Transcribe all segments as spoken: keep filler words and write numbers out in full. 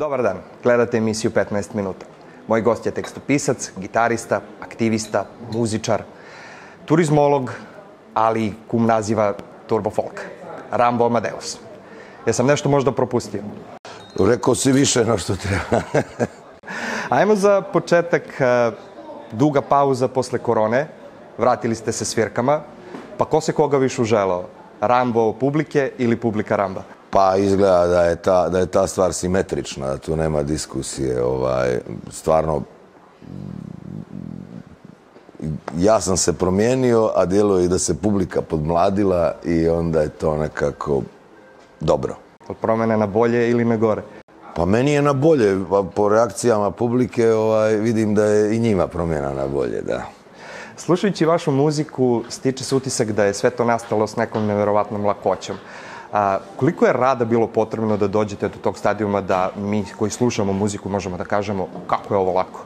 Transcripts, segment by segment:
Dobar dan, gledate emisiju petnaest minuta. Moj gost je tekstopisac, gitarista, aktivista, muzičar, turizmolog, ali kum naziva Turbo Folk. Rambo Amadeus. Jesam nešto možda propustio? Rekao si više no što treba. Ajmo za početak, duga pauza posle korone, vratili ste se svirkama, pa ko se koga više uželao? Rambo publike ili publika Ramba? Pa izgleda da je ta, da je ta stvar simetrična, da tu nema diskusije. Ovaj, stvarno, ja sam se promijenio, a djeluje i da se publika podmladila i onda je to nekako dobro. Od promene na bolje ili na gore? Pa meni je na bolje, pa po reakcijama publike ovaj, vidim da je i njima promjena na bolje, da. Slušajući vašu muziku, stiče se utisak da je sve to nastalo s nekom neverovatnom lakoćom. A, koliko je rada bilo potrebno da dođete do tog stadijuma da mi koji slušamo muziku možemo da kažemo kako je ovo lako?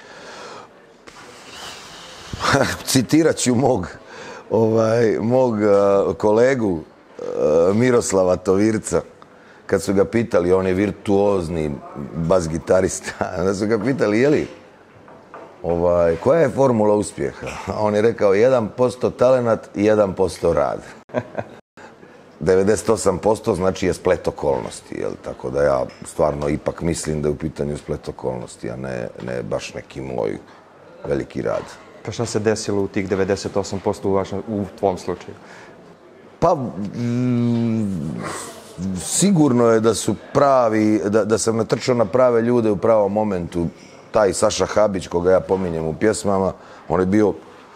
Citirat ću mog, ovaj, mog uh, kolegu uh, Miroslava Tovirca. Kad su ga pitali, on je virtuozni bas-gitarista, onda su ga pitali, je li, ovaj, koja je formula uspjeha? A on je rekao, jedan posto talenat i jedan posto rad. devedeset osam posto znači je splet okolnosti, jel? Tako da ja stvarno ipak mislim da je u pitanju splet okolnosti, a ne, ne baš neki moj veliki rad. Pa šta se desilo u tih devedeset osam posto u, vašem, u tvom slučaju? Pa, mm, sigurno je da su pravi, da, da sam natrčao na prave ljude u pravom momentu. Taj Saša Habić, koga ja pominjem u pjesmama, on je bio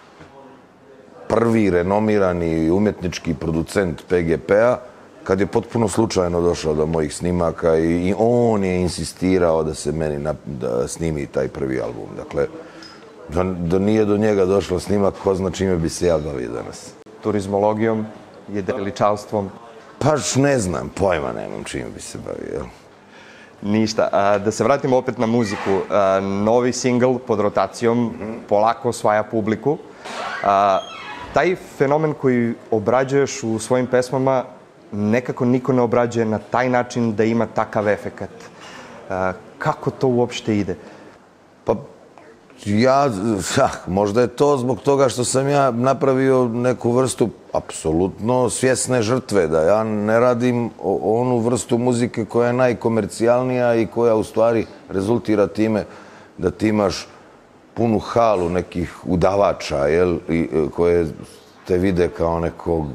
prvi renomirani umjetnički producent P G P-a, kad je potpuno slučajno došao do mojih snimaka i, i on je insistirao da se meni na, da snimi taj prvi album. Dakle, da, da nije do njega došlo snimak, ko zna čime bi se ja bavio danas. Turizmologijom, jedriličarstvom? Pa ne znam, pojma nemam čime bi se bavio, jel? Ništa. A, da se vratimo opet na muziku. A, novi singl pod rotacijom polako osvaja publiku. A, taj fenomen koji obrađuješ u svojim pesmama nekako niko ne obrađuje na taj način da ima takav efekat. A, kako to uopšte ide? Pa ja, ja, možda je to zbog toga što sam ja napravio neku vrstu apsolutno svjesne žrtve, da ja ne radim onu vrstu muzike koja je najkomercijalnija i koja u stvari rezultira time da ti imaš punu halu nekih udavača, jel, i, koje te vide kao nekog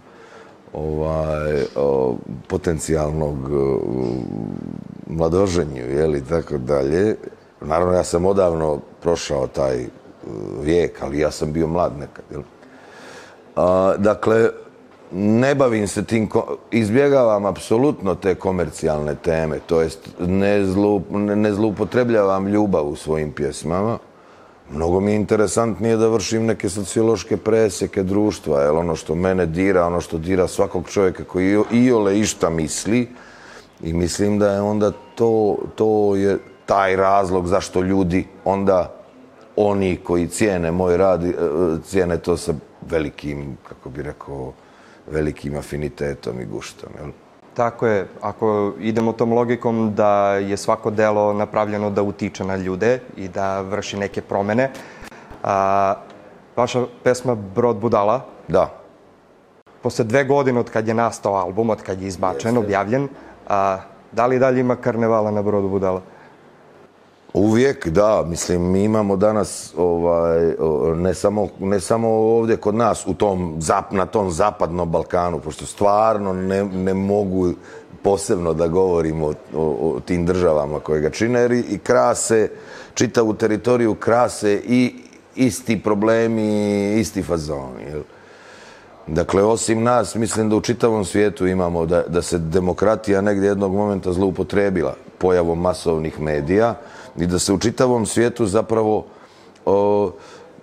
ovaj, o, potencijalnog o, mladoženju, jel, i tako dalje. Naravno, ja sam odavno prošao taj vijek, ali ja sam bio mlad nekad, jel? A, dakle, ne bavim se tim, izbjegavam apsolutno te komercijalne teme, to jest ne, zlu, ne zloupotrebljavam ljubav u svojim pjesmama. Mnogo mi je interesantnije da vršim neke sociološke presjeke društva, jer ono što mene dira, ono što dira svakog čovjeka koji iole išta misli, i mislim da je onda to, to je taj razlog zašto ljudi onda, oni koji cijene moj rad, cijene to sa velikim, kako bi rekao, velikim afinitetom i guštom, jel? Tako je. Ako idemo tom logikom da je svako delo napravljeno da utiče na ljude i da vrši neke promene, a, vaša pesma Brod budala, da, posle dve godine od kad je nastao album, od kad je izbačen, objavljen, a, da li dalje ima karnevala na Brodu budala? Uvijek, da. Mislim, mi imamo danas, ovaj, ne samo, ne samo ovdje kod nas, u tom, na tom zapadnom Balkanu, pošto stvarno ne, ne mogu posebno da govorim o, o, o tim državama koje ga čine, jer i krase, čitavu teritoriju krase i isti problemi, isti fazoni, jel? Dakle, osim nas, mislim da u čitavom svijetu imamo da, da se demokratija negdje jednog momenta zloupotrebila pojavom masovnih medija i da se u čitavom svijetu zapravo o,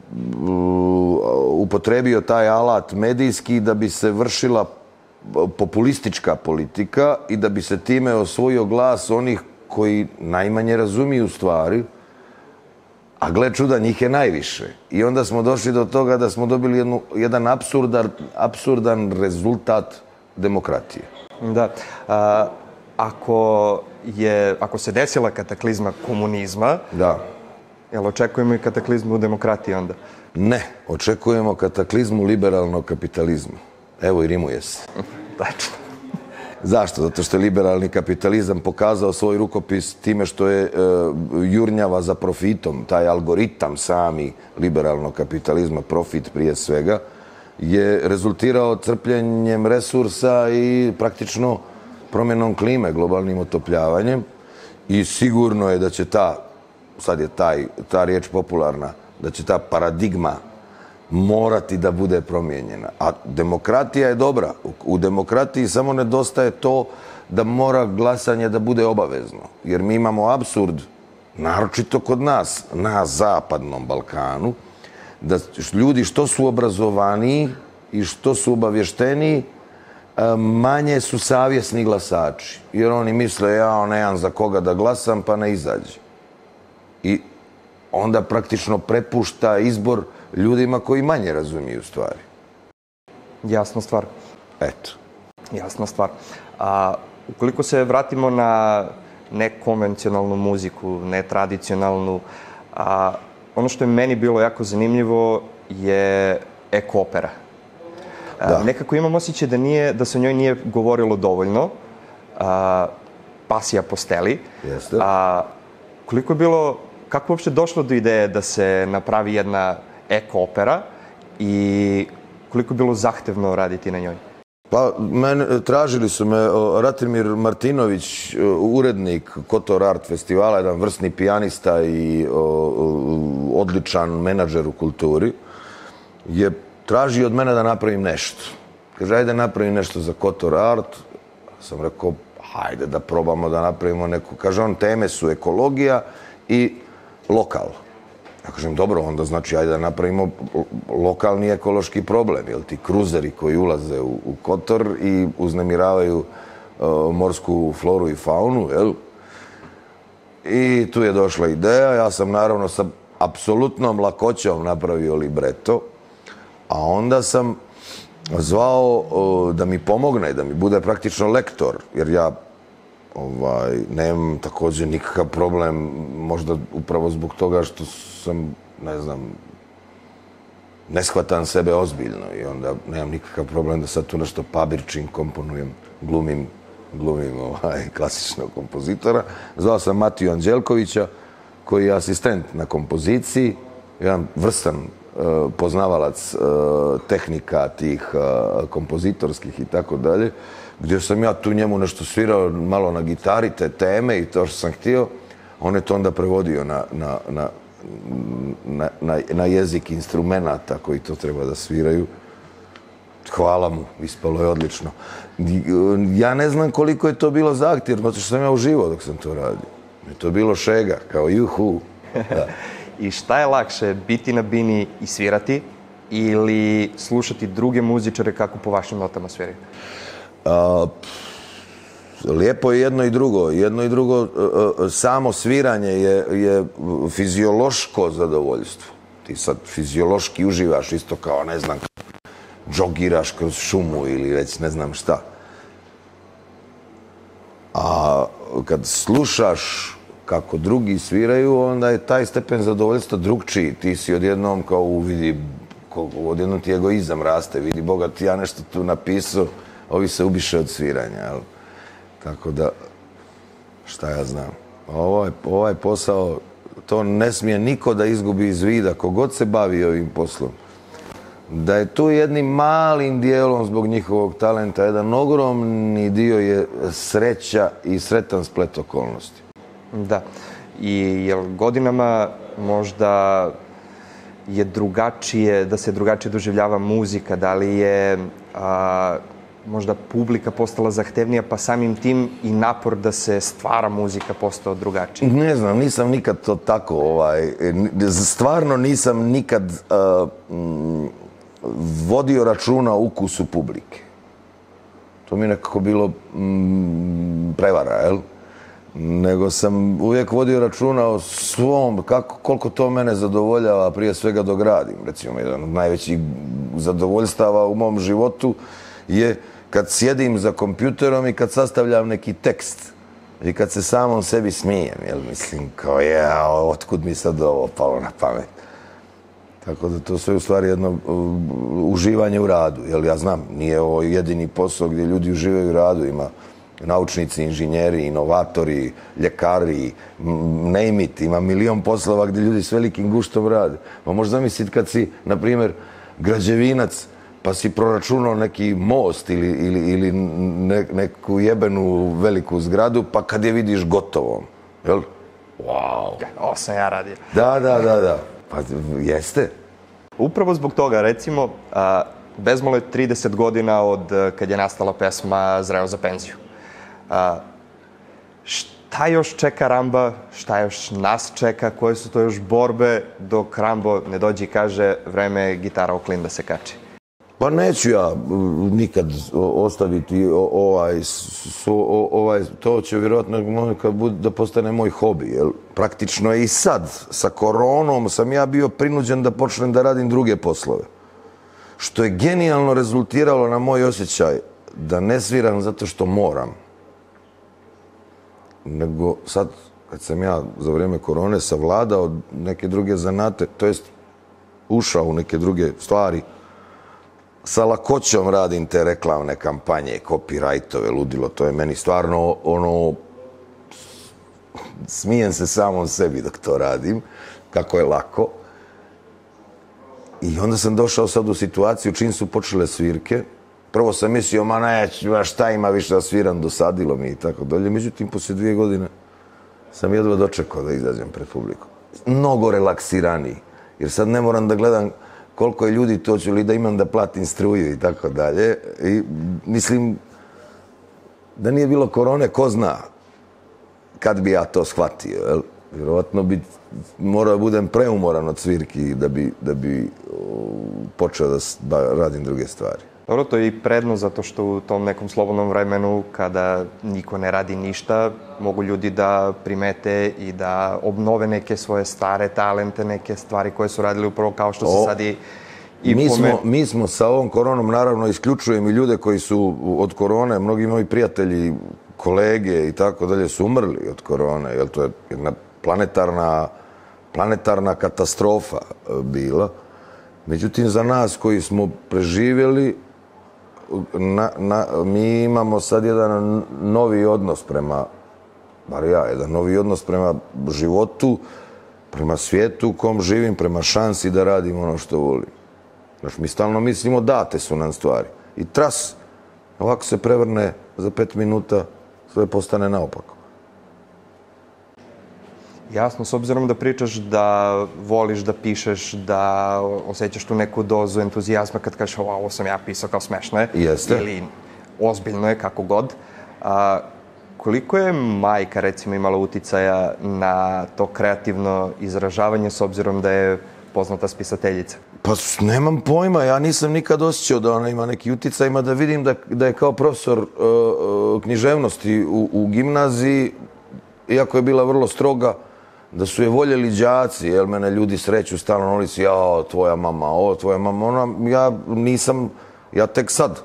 upotrebio taj alat medijski da bi se vršila populistička politika i da bi se time osvojio glas onih koji najmanje razumiju stvari, a gle čuda, njih je najviše. I onda smo došli do toga da smo dobili jednu, jedan apsurdan, apsurdan rezultat demokratije. Da. A, ako je, ako se desila kataklizma komunizma, Da. jel očekujemo i kataklizmu u demokratiji onda? Ne, očekujemo kataklizmu liberalnog kapitalizma. Evo i rimuje se. Tačno. Zašto? Zato što je liberalni kapitalizam pokazao svoj rukopis time što je e, jurnjava za profitom. Taj algoritam sami liberalnog kapitalizma, profit prije svega, je rezultirao crpljenjem resursa i praktično promjenom klime, globalnim otopljavanjem. I sigurno je da će ta, sad je taj, ta riječ popularna, da će ta paradigma morati da bude promijenjena. A demokratija je dobra. U demokratiji samo nedostaje to da mora glasanje da bude obavezno. Jer mi imamo apsurd, naročito kod nas, na zapadnom Balkanu, da ljudi što su obrazovaniji i što su obavješteniji, manje su savjesni glasači. Jer oni misle, ja nemam za koga da glasam, pa ne izađe. I onda praktično prepušta izbor ljudima koji manje razumiju stvari. Jasna stvar. Eto. Jasna stvar. A ukoliko se vratimo na nekonvencionalnu muziku, netradicionalnu, a, ono što je meni bilo jako zanimljivo je eko opera. A, nekako imam osjećaj da, nije, da se o njoj nije govorilo dovoljno. A, Pasija Posteli. Jeste. A, koliko je bilo, kako je uopšte došlo do ideje da se napravi jedna eko opera i koliko je bilo zahtevno raditi na njoj? Pa, men, tražili su me o, Ratimir Martinović, urednik Kotor Art festivala, jedan vrsni pijanista i o, o, odličan menadžer u kulturi, je tražio od mene da napravim nešto. Kaže, ajde napravim nešto za Kotor Art. Sam rekao, hajde da probamo da napravimo neku. Kaže on, teme su ekologija i lokal. Ja kažem, dobro, onda znači ajde da napravimo lokalni ekološki problem, jel ti kruzeri koji ulaze u, u Kotor i uznemiravaju uh, morsku floru i faunu, jel? I tu je došla ideja, ja sam naravno sa apsolutnom lakoćom napravio libreto, a onda sam zvao uh, da mi pomogne, da mi bude praktično lektor, jer ja Ovaj, nemam također nikakav problem, možda upravo zbog toga što sam, ne znam, ne shvatam sebe ozbiljno i onda nemam nikakav problem da sad tu nešto pabirčim, komponujem, glumim, glumim ovaj, klasičnog kompozitora. Zvao sam Matiju Anđelkovića, koji je asistent na kompoziciji, jedan vrstan uh, poznavalac uh, tehnika tih uh, kompozitorskih i tako dalje, gdje sam ja tu njemu nešto svirao malo na gitari, te teme i to što sam htio. On je to onda prevodio na, na, na, na, na, na jezik instrumenata koji to treba da sviraju. Hvala mu, ispalo je odlično. Ja ne znam koliko je to bilo zahtjevno, zato što sam ja uživao dok sam to radio. Je to bilo šega, kao juhu. Da. I šta je lakše, biti na bini i svirati ili slušati druge muzičare kako po vašim notama sviraju? Uh, lijepo je jedno i drugo. Jedno i drugo, uh, samo sviranje je, je fiziološko zadovoljstvo. Ti sad fiziološki uživaš isto kao, ne znam, džogiraš kroz šumu ili već ne znam šta. A kad slušaš kako drugi sviraju, onda je taj stepen zadovoljstva drugčiji. Ti si odjednom kao uvidi, odjednom ti egoizam raste, vidi Boga ti ja nešto tu napisao, ovi se ubiše od sviranja, jel? Tako da, šta ja znam. Ovaj, ovaj posao, to ne smije niko da izgubi iz vida, kogod se bavi ovim poslom. Da je tu jednim malim dijelom zbog njihovog talenta, jedan ogromni dio je sreća i sretan splet okolnosti. Da. I jel godinama možda je drugačije, da se drugačije doživljava muzika, da li je a, možda publika postala zahtevnija, pa samim tim i napor da se stvara muzika postao drugačiji? Ne znam, nisam nikad to tako, ovaj, stvarno nisam nikad uh, m, vodio računa o ukusu publike. To mi je nekako bilo m, prevara, jel? Nego sam uvijek vodio računa o svom, kako, koliko to mene zadovoljava prije svega dok radim. Recimo, jedan od najvećih zadovoljstava u mom životu je kad sjedim za kompjuterom i kad sastavljam neki tekst i kad se samom sebi smijem, jel, mislim, kao je, otkud mi sad ovo palo na pamet. Tako da to sve u stvari jedno uh, uživanje u radu, jel, ja znam, nije ovo jedini posao gdje ljudi uživaju u radu, ima naučnici, inženjeri, inovatori, ljekari, name it, ima milion poslova gdje ljudi s velikim guštom rade. Pa možeš zamisliti kad si, na primjer, građevinac, pa si proračunao neki most ili, ili, ili ne, neku jebenu veliku zgradu, pa kad je vidiš gotovom, jel? Wow! Ovo sam ja radio. Da, da, da, da. Pa jeste. Upravo zbog toga, recimo, a, bezmalo je trideset godina od kad je nastala pesma Zreo za penziju. A, šta još čeka Ramba, šta još nas čeka, koje su to još borbe dok Rambo ne dođe i kaže vreme je gitara o klin da se kači? Pa neću ja nikad ostaviti ovaj, ovaj to će vjerojatno kad bude da postane moj hobi, jel? Praktično i sad, sa koronom sam ja bio prinuđen da počnem da radim druge poslove. Što je genijalno rezultiralo na moj osjećaj da ne sviram zato što moram. Nego sad, kad sam ja za vrijeme korone savladao neke druge zanate, to jest ušao u neke druge stvari, sa lakoćom radim te reklamne kampanje, copyrightove, ludilo, to je meni stvarno ono, smijem se samom sebi dok to radim, kako je lako. I onda sam došao sad u situaciju čim su počele svirke. Prvo sam mislio, ma neću, šta ima više da sviram, dosadilo mi i tako dalje. Međutim, poslije dvije godine sam jedva dočekao da izađem pred publiku. Mnogo relaksiraniji, jer sad ne moram da gledam koliko je ljudi to ću li da imam da platim struju i tako dalje. I mislim, da nije bilo korone, ko zna kad bi ja to shvatio, jel? Vjerovatno bi morao da budem preumoran od svirki da bi, da bi počeo da radim druge stvari. Dobro, to je i predno zato što u tom nekom slobodnom vremenu kada niko ne radi ništa, mogu ljudi da primete i da obnove neke svoje stare talente, neke stvari koje su radili upravo kao što se sad i, i mi, pome... smo, mi smo sa ovom koronom, naravno, isključujem i ljude koji su od korone, mnogi moji prijatelji, kolege i tako dalje su umrli od korone, jer to je jedna planetarna, planetarna katastrofa bila. Međutim, za nas koji smo preživjeli, Na, na, mi imamo sad jedan novi odnos prema, bar ja, jedan novi odnos prema životu, prema svijetu u kom živim, prema šansi da radim ono što volim. Znači, mi stalno mislimo date su nam stvari. I tras, ovako se prevrne za pet minuta, sve postane naopako. Jasno, s obzirom da pričaš da voliš da pišeš, da osjećaš tu neku dozu entuzijazma kad kažeš ovo sam ja pisao kao smešno je. Jeste. Ili ozbiljno je, kako god. A, koliko je majka, recimo, imala uticaja na to kreativno izražavanje s obzirom da je poznata spisateljica? Pa nemam pojma, ja nisam nikad osjećao da ona ima neki uticaj, ima da vidim da, da je kao profesor uh, književnosti u, u gimnaziji, iako je bila vrlo stroga, da su je voljeli đaci, jer mene ljudi sreću stalno na ulici, ja, tvoja mama, ovo, tvoja mama, ona, ja nisam, ja tek sad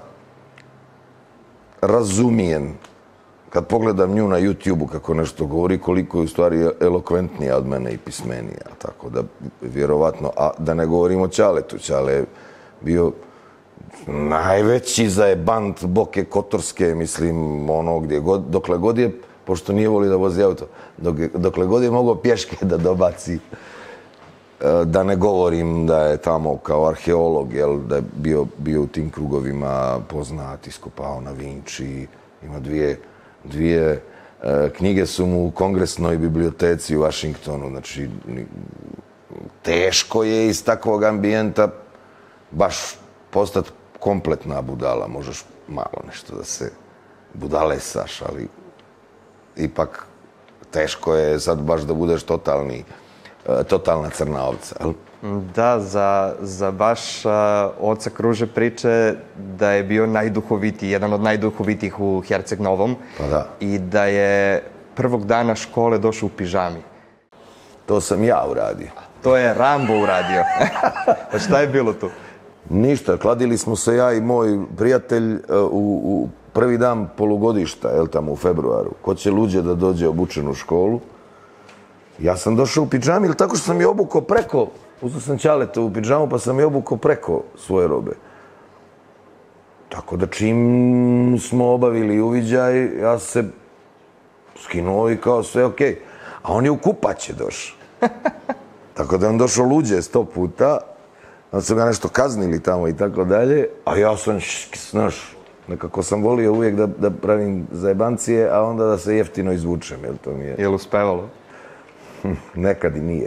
razumijem, kad pogledam nju na YouTube-u kako nešto govori, koliko je u stvari elokventnija od mene i pismenija, tako da, vjerovatno, a da ne govorim o Ćaletu, Ćale je bio najveći zajebant Boke Kotorske, mislim, ono gdje god, dokle god je, pošto nije volio da vozi auto, dok, dokle god je mogao pješke da dobaci, da ne govorim da je tamo kao arheolog, jel, da je bio, bio u tim krugovima poznat, iskopao na Vinči, ima dvije, dvije e, knjige su mu u kongresnoj biblioteci u Washingtonu, znači teško je iz takvog ambijenta baš postati kompletna budala, možeš malo nešto da se budalesaš, ali ipak teško je sad baš da budeš totalni, totalna crna ovca. Da, za, za baš uh, oca kruže priče da je bio najduhovitiji, jedan od najduhovitijih u Herceg Novom. Pa da. I da je prvog dana škole došao u pižami. To sam ja uradio. To je Rambo uradio. Pa šta je bilo tu? Ništa, kladili smo se ja i moj prijatelj u, u prvi dan polugodišta, jel, tamo u februaru, ko će luđe da dođe obučen u školu. Ja sam došao u pidžami, ili tako što sam je obukao preko, uzeo sam Ćaleta u pidžamu, pa sam je obukao preko svoje robe. Tako da čim smo obavili uviđaj, ja se skinuo i kao sve okej. A on je u kupaće došao. Tako da je on došao luđe sto puta, onda su ga nešto kaznili tamo i tako dalje, a ja sam, znaš, nekako sam volio uvijek da, da pravim zajebancije, a onda da se jeftino izvučem, jel to mi je... Jel uspevalo? Nekad i nije.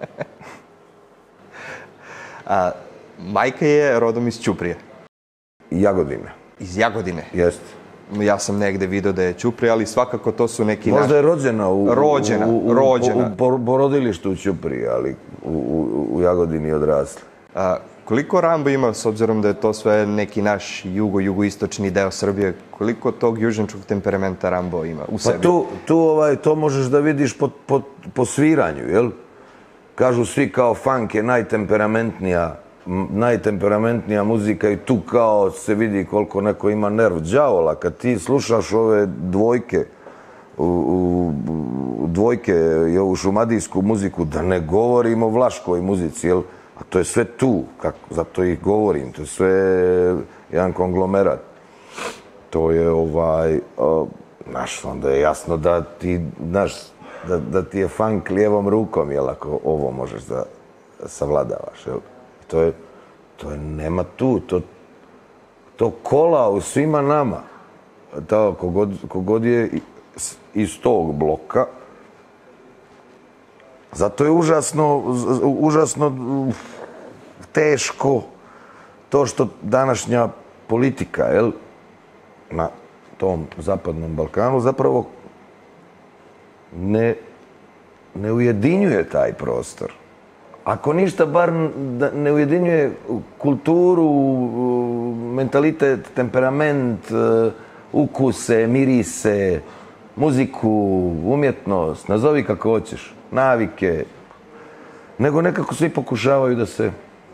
A, majka je rodom iz Ćuprije. Jagodine. Iz Jagodine? Jeste. Ja sam negde vidio da je Ćuprija, ali svakako to su neki... Možda je rođena u, rođena, u, u, rođena. u, u porodilištu u Ćupriji, ali u, u, u Jagodini odrasla. A, koliko Rambo ima, s obzirom da je to sve neki naš jugo-jugoistočni deo Srbije, koliko tog južničkog temperamenta Rambo ima u sebi? Pa tu, tu ovaj, to možeš da vidiš po, po, po sviranju, jel? Kažu svi kao funk je najtemperamentnija, najtemperamentnija muzika i tu kao se vidi koliko neko ima nerv đavola. Kad ti slušaš ove dvojke, u, u, u dvojke i ovu šumadijsku muziku, da ne govorim o vlaškoj muzici, jel? A to je sve tu, kako, zato i govorim, to je sve jedan konglomerat. To je ovaj, o, znaš, onda je jasno da ti, znaš, da, da ti je funk lijevom rukom, jel, ako ovo možeš da savladavaš, jel? To je, to je, nema tu, to, to kola u svima nama. To, kogod, kogod je iz tog bloka, zato je užasno, užasno teško to što današnja politika, jel, na tom zapadnom Balkanu zapravo ne, ne ujedinjuje taj prostor. Ako ništa, bar ne ujedinjuje kulturu, mentalitet, temperament, ukuse, mirise, muziku, umjetnost, nazovi kako hoćeš, navike, nego nekako svi pokušavaju da se,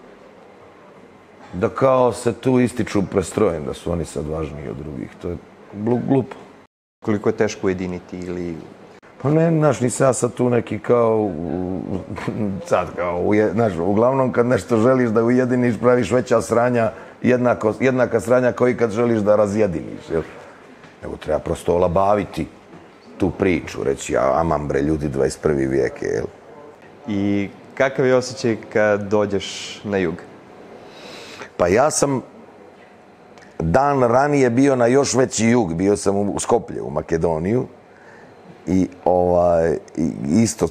da kao se tu ističu prestrojem, da su oni sad važniji od drugih. To je glupo. Koliko je teško ujediniti ili... Pa ne, znaš, nisam ja sad tu neki kao, sad kao, znaš, uglavnom kad nešto želiš da ujediniš, praviš veća sranja, jednako, jednaka sranja kao i kad želiš da razjediniš, jel? Nego treba prosto olabaviti tu priču, reći, aman bre, ljudi, dvadeset prvi vijek je, jel? I kakav je osjećaj kad dođeš na jug? Pa ja sam dan ranije bio na još veći jug, bio sam u Skoplje, u Makedoniju. I ovaj, isto,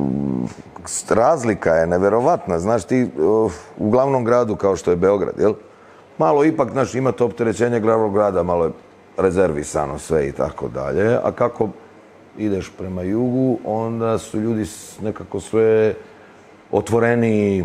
razlika je neverovatna, znaš ti, u glavnom gradu kao što je Beograd, jel? Malo ipak, znaš, ima to opterećenje glavnog grada, malo je rezervisano sve i tako dalje, a kako ideš prema jugu, onda su ljudi nekako sve otvoreni,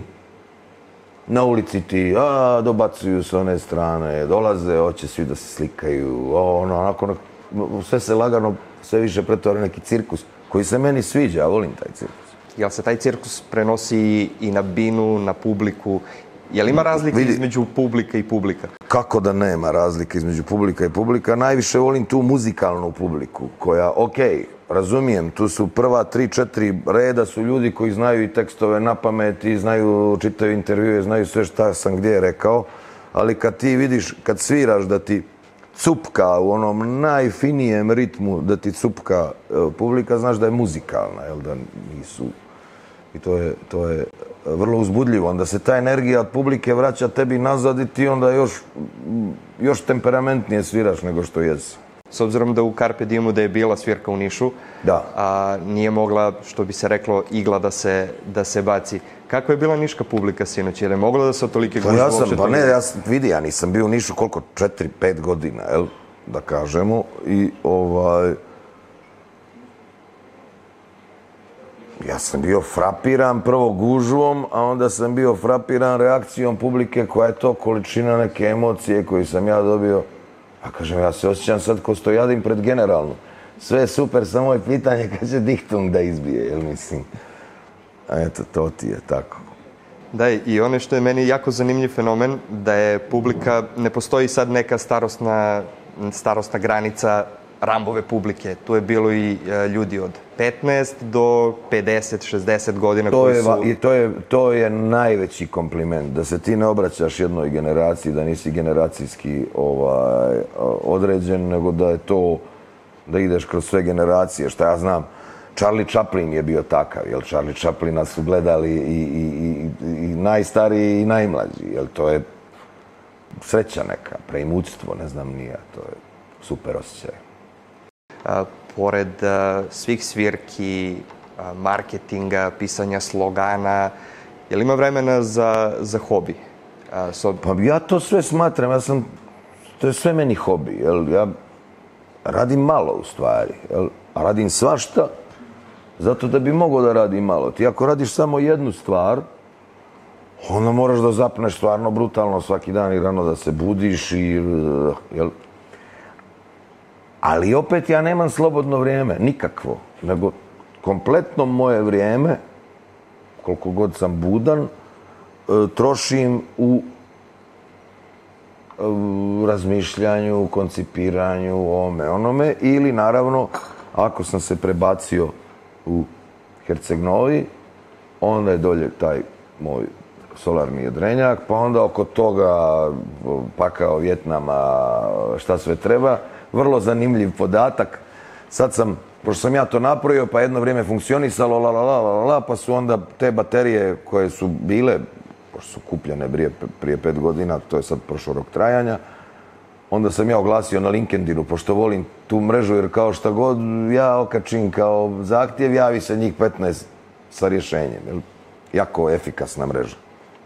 na ulici ti, a, dobacuju s one strane, dolaze, hoće svi da se slikaju, ono, onako, sve se lagano, sve više pretvara neki cirkus, koji se meni sviđa, ja volim taj cirkus. Jel se taj cirkus prenosi i na binu, na publiku? Jel ima razlike Vidi, između publika i publika? Kako da nema razlike između publika i publika? Najviše volim tu muzikalnu publiku, koja, okej, razumijem, tu su prva tri, četiri reda, su ljudi koji znaju i tekstove na pamet i znaju, čitaju intervjue, znaju sve šta sam gdje rekao, ali kad ti vidiš, kad sviraš da ti cupka u onom najfinijem ritmu, da ti cupka publika, znaš da je muzikalna, jel da nisu. I to je, to je vrlo uzbudljivo. Onda se ta energija od publike vraća tebi nazad i ti onda još, još temperamentnije sviraš nego što jesi. S obzirom da u Carpe Diemu da je bila svirka u Nišu, da. A nije mogla, što bi se reklo, igla da se, da se baci. Kakva je bila niška publika sinoć? Je li mogla da se od tolike gužve ja uopšte... sam, pa ne, ja sam, vidi, ja nisam bio u Nišu koliko, četiri, pet godina, jel, da kažemo, i ovaj... Ja sam bio frapiran prvo gužvom, a onda sam bio frapiran reakcijom publike koja je to količina neke emocije koju sam ja dobio. A kažem, ja se osjećam sad ko stojadim pred generalnom. Sve je super, samo je pitanje kad će diktung da izbije, jel mislim. A eto, to ti je tako. Da, i ono što je meni jako zanimljiv fenomen, da je publika, ne postoji sad neka starosna starosna granica Rambove publike. Tu je bilo i ljudi od petnaest do pedeset šezdeset godina to koji je, su... I to je, to je najveći kompliment, da se ti ne obraćaš jednoj generaciji, da nisi generacijski ovaj, određen, nego da je to, da ideš kroz sve generacije. Šta ja znam, Charlie Chaplin je bio takav, jel? Charlie Chaplina su gledali i, i, i, i najstariji i najmlađi, jel? To je sreća neka, preimućstvo, ne znam nije, to je super osjećaj. A, pored a, svih svirki, a, marketinga, pisanja slogana, je li ima vremena za, za hobi? A, so... Pa ja to sve smatram, ja sam, to je sve meni hobi, jel? Ja radim malo u stvari, jel? A radim svašta, zato da bi mogao da radim malo. Ti ako radiš samo jednu stvar, onda moraš da zapneš stvarno brutalno svaki dan i rano da se budiš i, jel? Ali opet ja nemam slobodno vrijeme, nikakvo, nego kompletno moje vrijeme, koliko god sam budan, trošim u razmišljanju, koncipiranju, ovome, onome, ili naravno, ako sam se prebacio u Herceg-Novi, onda je dolje taj moj solarni jedrenjak, pa onda oko toga pakao Vjetnama, šta sve treba. Vrlo zanimljiv podatak. Sad sam, pošto sam ja to napravio, pa jedno vrijeme funkcionisalo, la, la, la, la, la, pa su onda te baterije koje su bile, pošto su kupljene prije, prije pet godina, to je sad prošao rok trajanja, onda sam ja oglasio na LinkedInu, pošto volim tu mrežu, jer kao šta god ja okačim kao zahtjev, javi se njih petnaest sa rješenjem. Jel? Jako efikasna mreža.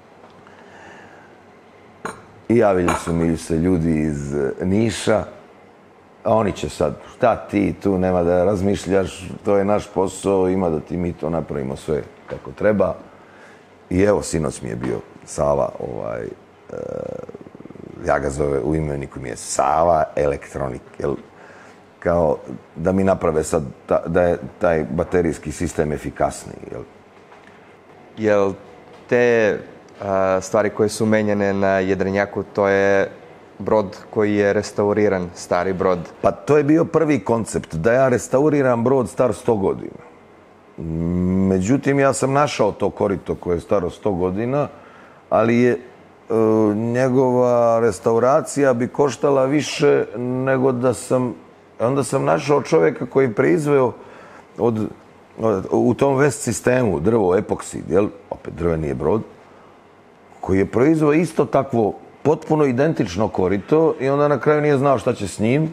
I javili su mi se ljudi iz Niša, a oni će sad, šta ti tu, nema da razmišljaš, to je naš posao, ima da ti mi to napravimo sve kako treba. I evo, sinoć mi je bio Sava, ovaj, e, ja ga zove u imeniku mi je Sava Elektronik, jel? Kao da mi naprave sad, ta, da je taj baterijski sistem efikasniji, jel? Jel te a, stvari koje su menjene na jedrenjaku, to je brod koji je restauriran, stari brod? Pa to je bio prvi koncept, da ja restauriram brod star sto godina. Međutim, ja sam našao to korito koje je staro sto godina, ali je e, njegova restauracija bi koštala više nego da sam... Onda sam našao čovjeka koji je proizveo od, od, u tom vest sistemu drvo, epoksid, jel? Opet drveni je brod, koji je proizveo isto takvo potpuno identično korito i onda na kraju nije znao šta će s njim.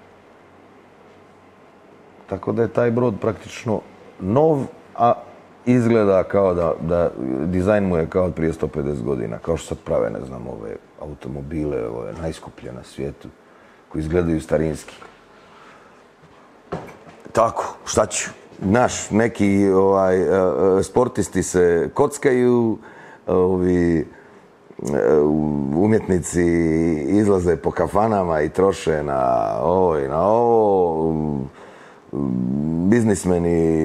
Tako da je taj brod praktično nov, a izgleda kao da, da dizajn mu je kao od prije sto pedeset godina, kao što sad prave, ne znam, ove automobile, ove najskuplje na svijetu, koji izgledaju starinski. Tako, šta ću? Naš, neki ovaj, sportisti se kockaju, ovi umjetnici izlaze po kafanama i troše na ovo i na ovo, biznismeni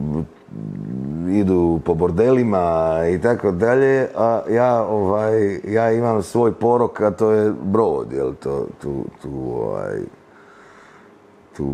idu po bordelima i tako dalje, a ja, ovaj, ja imam svoj porok, a to je brod, jel, to, tu, tu, ovaj, tu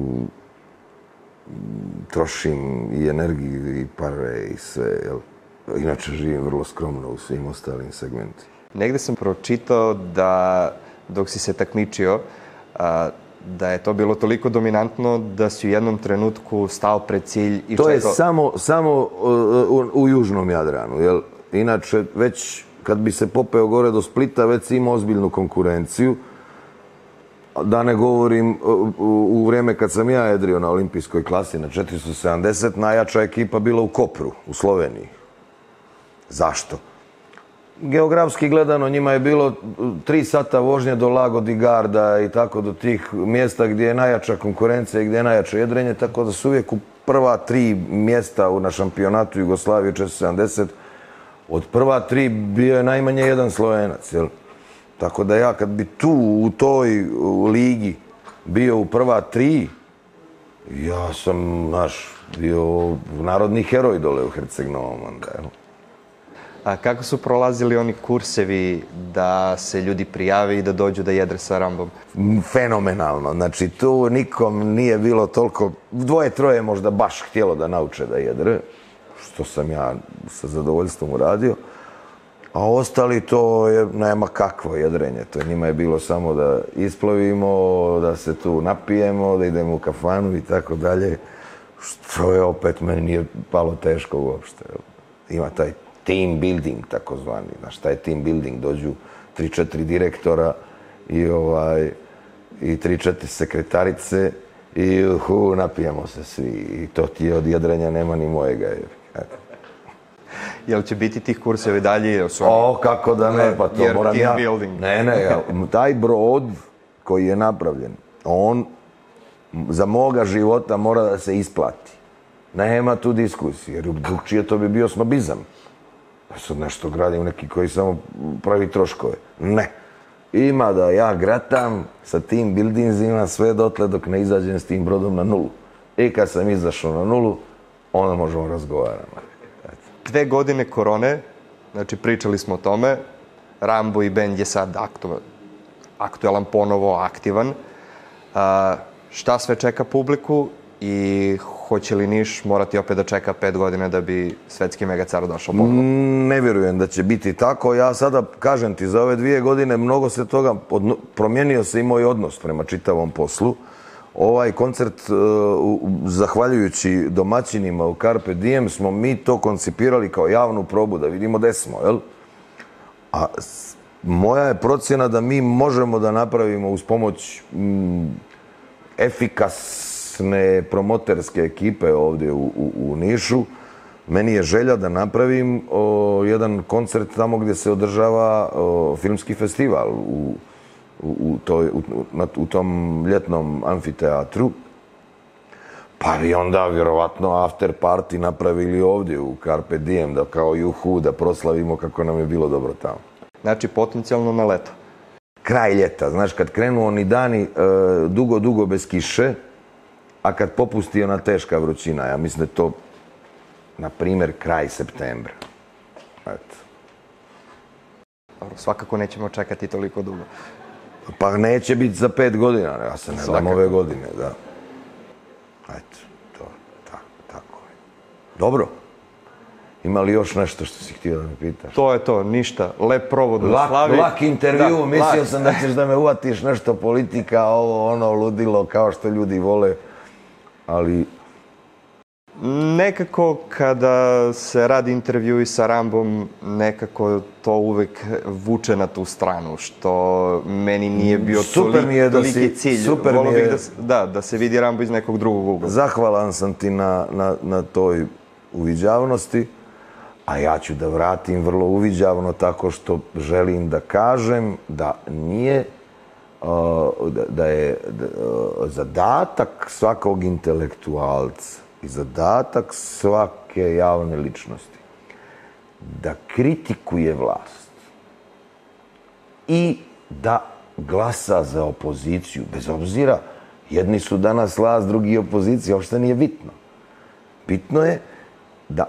trošim i energiju i pare i sve, jel. Inače živim vrlo skromno u svim ostalim segmentima. Negde sam pročitao da dok si se takmičio, a, da je to bilo toliko dominantno da si u jednom trenutku stao pred cilj i to čekao... je samo, samo u, u južnom Jadranu, jel? Inače, već kad bi se popeo gore do Splita, već si imao ozbiljnu konkurenciju. Da ne govorim, u, u vrijeme kad sam ja jedrio na olimpijskoj klasi na četiristo sedamdeset, najjača ekipa bila u Kopru, u Sloveniji. Zašto? Geografski gledano njima je bilo tri sata vožnje do Lago di Garda i tako do tih mjesta gdje je najjača konkurencija i gdje je najjače jedrenje, tako da su uvijek u prva tri mjesta na šampionatu Jugoslavije četiristo sedamdeset, od prva tri bio je najmanje jedan Slovenac, jel? Tako da ja kad bi tu u toj ligi bio u prva tri, ja sam, znaš, bio narodni heroj dole u Herceg-Novom onda, jel? A kako su prolazili oni kursevi da se ljudi prijave i da dođu da jedre sa Rambom? Fenomenalno. Znači, tu nikom nije bilo toliko... Dvoje, troje možda baš htjelo da nauče da jedre, što sam ja sa zadovoljstvom uradio. A ostali to je, nema kakvo jedrenje. To njima je bilo samo da isplovimo, da se tu napijemo, da idemo u kafanu i tako dalje. Što je opet meni nije palo teško uopšte. Ima taj team building, takozvani. Znaš, taj team building, dođu tri, četiri direktora i ovaj i tri, četiri sekretarice i hu, napijemo se svi. I to ti od jedrenja nema ni mojega. Eto. Jel će biti tih kurseva i dalje? O, kako da ne, pa to moram ja... Building. Ne, ne, ja, taj brod koji je napravljen, on za moga života mora da se isplati. Nema tu diskusije, jer drugčije to bi bio snobizam. Ja sad nešto gradim neki koji samo pravi troškove. Ne. Ima da ja gratam sa tim buildingzima sve dotle dok ne izađem s tim brodom na nulu. I kad sam izašao na nulu, onda možemo razgovarati. Dve godine korone, znači pričali smo o tome, Rambo i bend je sad aktuelan, ponovo aktivan. A, šta sve čeka publiku i hoće li Niš morati opet da čeka pet godina da bi svetski megacar došao ponovo? Ne vjerujem da će biti tako. Ja sada, kažem ti, za ove dvije godine mnogo se toga, promijenio se i moj odnos prema čitavom poslu. Ovaj koncert, zahvaljujući domaćinima u Carpe Diem, smo mi to koncipirali kao javnu probu, da vidimo gde smo, jel? A moja je procjena da mi možemo da napravimo uz pomoć efikasne promoterske ekipe ovdje u, u, u Nišu. Meni je želja da napravim o, jedan koncert tamo gdje se održava o, filmski festival u U, toj, u, u tom ljetnom amfiteatru, pa bi onda vjerovatno after party napravili ovdje u Carpe Diem, da kao juhu, da proslavimo kako nam je bilo dobro tamo. Znači, potencijalno na leto? Kraj ljeta, znaš, kad krenu oni dani e, dugo, dugo bez kiše, a kad popusti ona teška vrućina, ja mislim da je to, na primjer, kraj septembra. Eto. Dobro, svakako nećemo čekati toliko dugo. Pa neće biti za pet godina, ja se ne dam ove godine, da. Eto, to, tako, tako je. Dobro. Ima li još nešto što si htio da me pitaš? To je to, ništa. Lep provod u slavi. Lak intervju, da, mislio lak. sam da ćeš da me uvatiš nešto politika, ovo, ono, ludilo, kao što ljudi vole, ali... Nekako kada se radi intervju i sa Rambom, nekako to uvek vuče na tu stranu, što meni nije bio toliki, toliki cilj. Super mi je... Da, da, da se vidi Rambo iz nekog drugog ugla. Zahvalan sam ti na, na, na toj uviđavnosti, a ja ću da vratim vrlo uviđavno tako što želim da kažem da nije, da, da je da, zadatak svakog intelektualca i zadatak svake javne ličnosti da kritikuje vlast i da glasa za opoziciju, bez obzira, jedni su danas vlast, drugi opozicija, uopšte nije bitno. Bitno je da,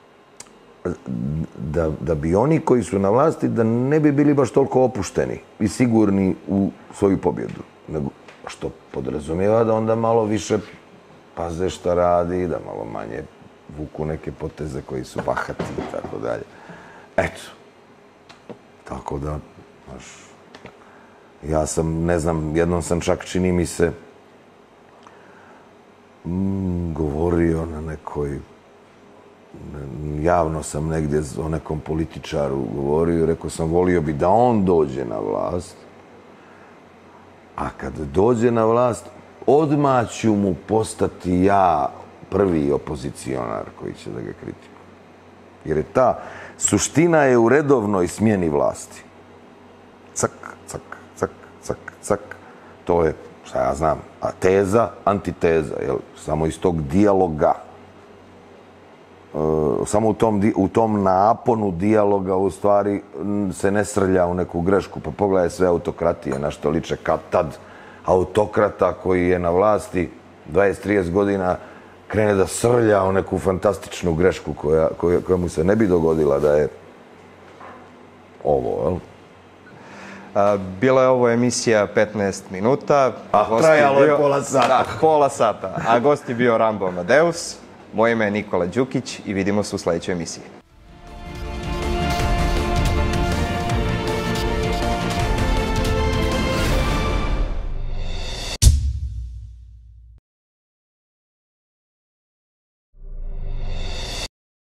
da, da bi oni koji su na vlasti da ne bi bili baš toliko opušteni i sigurni u svoju pobjedu, nego što podrazumijeva da onda malo više paze šta radi, da malo manje vuku neke poteze koji su bahati i tako dalje. Eto. Tako da, znaš, ja sam, ne znam, jednom sam čak, čini mi se, mm, govorio na nekoj, javno sam negdje o nekom političaru govorio, rekao sam, volio bi da on dođe na vlast, a kad dođe na vlast, odmah ću mu postati ja prvi opozicionar koji će da ga kritikuje. Jer je ta suština je u redovnoj smjeni vlasti. Cak, cak, cak, cak, cak. To je, šta ja znam, a teza, antiteza, jel? Samo iz tog dijaloga. E, samo u tom, u tom naponu dijaloga u stvari se ne srlja u neku grešku. Pa pogledaj sve autokratije, na što liče kad tad autokrata koji je na vlasti dvadeset trideset godina krene da srlja u neku fantastičnu grešku koja, koja, koja mu se ne bi dogodila da je ovo, jel? A, bila je ovo emisija petnaest minuta. A Gost trajalo je bio- pola sata. Da, pola sata. A gost je bio Rambo Amadeus. Moje ime je Nikola Đukić i vidimo se u sledećoj emisiji.